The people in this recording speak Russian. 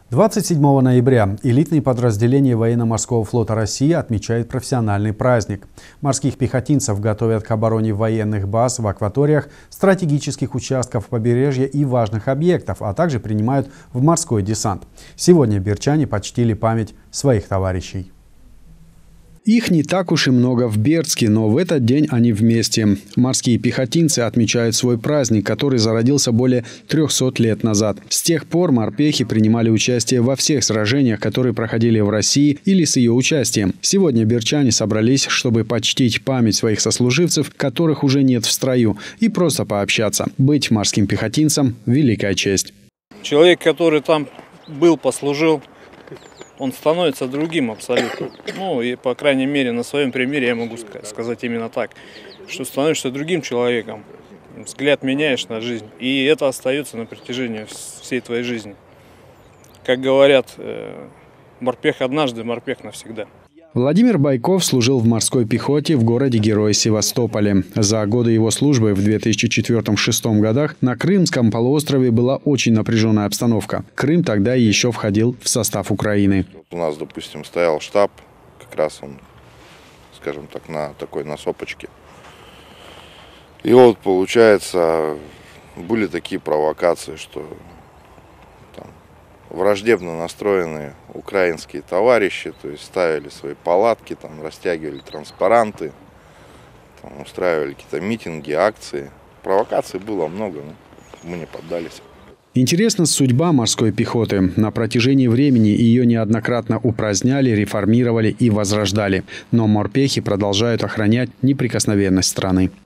27 ноября элитные подразделения Военно-морского флота России отмечают профессиональный праздник. Морских пехотинцев готовят к обороне военных баз в акваториях, стратегических участков побережья и важных объектов, а также принимают в морской десант. Сегодня берчане почтили память своих товарищей. Их не так уж и много в Бердске, но в этот день они вместе. Морские пехотинцы отмечают свой праздник, который зародился более 300 лет назад. С тех пор морпехи принимали участие во всех сражениях, которые проходили в России или с ее участием. Сегодня берчане собрались, чтобы почтить память своих сослуживцев, которых уже нет в строю, и просто пообщаться. Быть морским пехотинцем – великая честь. Человек, который там был, послужил, он становится другим абсолютно. Ну, и, по крайней мере, на своем примере я могу сказать именно так, что становишься другим человеком, взгляд меняешь на жизнь, и это остается на протяжении всей твоей жизни. Как говорят, морпех однажды, морпех навсегда. Владимир Байков служил в морской пехоте в городе-герое Севастополе. За годы его службы в 2004-2006 годах на Крымском полуострове была очень напряженная обстановка. Крым тогда еще входил в состав Украины. У нас, допустим, стоял штаб, как раз он, скажем так, на сопочке. И вот, получается, были такие провокации, что враждебно настроенные украинские товарищи, то есть ставили свои палатки, там, растягивали транспаранты, там, устраивали какие-то митинги, акции. Провокаций было много, но мы не поддались. Интересна судьба морской пехоты. На протяжении времени ее неоднократно упраздняли, реформировали и возрождали. Но морпехи продолжают охранять неприкосновенность страны.